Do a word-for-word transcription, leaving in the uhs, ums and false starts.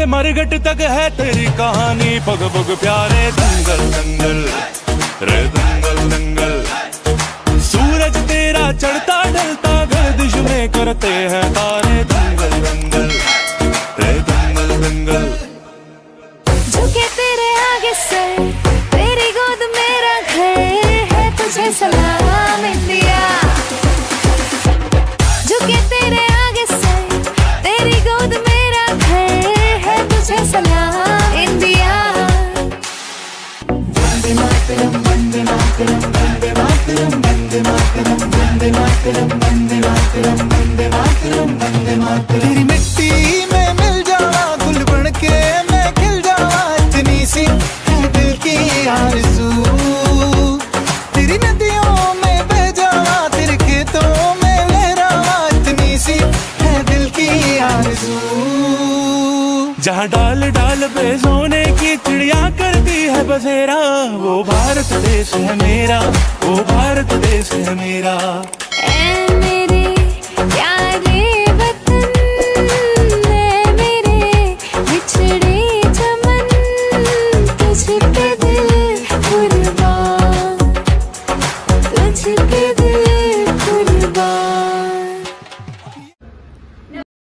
से मरघट तक है तेरी कहानी, पग पग प्यारे दंगल दंगल रे दंगल दंगल। सूरज तेरा चढ़ता ढलता गर्दिश में करते हैं तारे, दंगल दंगल रे दंगल दंगल। झुके तेरे आगे सर, तेरी गोद मेरा घर है, तुझे सलाम इंडिया। झुके तेरे आगे सर, तेरी गोद मेरा घर है, तुझे सलाम इंडिया। वंदे मातरम वंदे मातरम वंदे मातरम वंदे मातरम वंदे मातरम वंदे मातरम वंदे मातरम वंदे मातरम। तेरी मिट्टी में मिल जावा गुल बन के मैं खिल जावा, इतनी सी है दिल की आरज़ू। तेरी नदियों में बह जावा, तेरे खेतों में लहरावा, इतनी सी है दिल की आरज़ू। जहाँ डाल डाल पे सोने की चिड़िया करती है बसेरा, वो भारत देश है मेरा, वो भारत देश है मेरा।